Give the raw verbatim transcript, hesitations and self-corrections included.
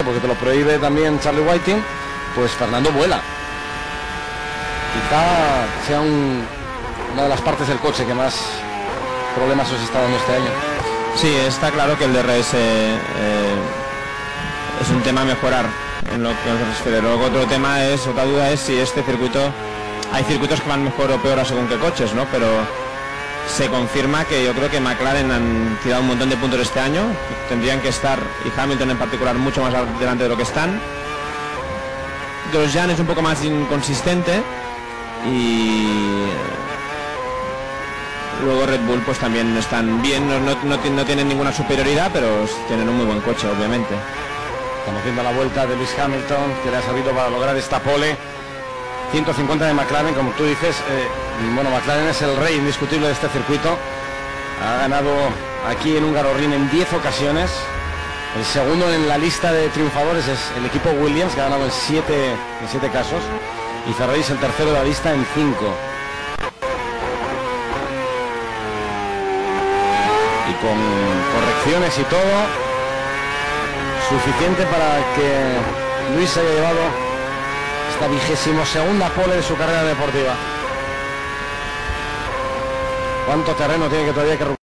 porque te lo prohíbe también Charlie Whiting, pues Fernando vuela. Quizá sea un, una de las partes del coche que más problemas os está dando este año. Sí, está claro que el D R S eh, es un tema a mejorar en lo que nos refiere. Luego otro tema es, otra duda es si este circuito, hay circuitos que van mejor o peor a según qué coches, ¿no? Pero se confirma que yo creo que McLaren han tirado un montón de puntos este año, tendrían que estar, y Hamilton en particular, mucho más delante de lo que están. Grosjean es un poco más inconsistente y luego Red Bull pues también están bien, no, no, no, no tienen ninguna superioridad, pero tienen un muy buen coche, obviamente. Estamos viendo la vuelta de Lewis Hamilton, que le ha servido para lograr esta pole. ciento cincuenta de McLaren, como tú dices. eh, bueno, McLaren es el rey indiscutible de este circuito. Ha ganado aquí en Húngaro Ring en diez ocasiones. El segundo en la lista de triunfadores es el equipo Williams, que ha ganado en siete, en siete casos. Y Ferrari es el tercero de la lista en cinco. Y con correcciones y todo, suficiente para que Luis haya llevado esta vigésimo segunda pole de su carrera deportiva. ¿Cuánto terreno tiene que todavía que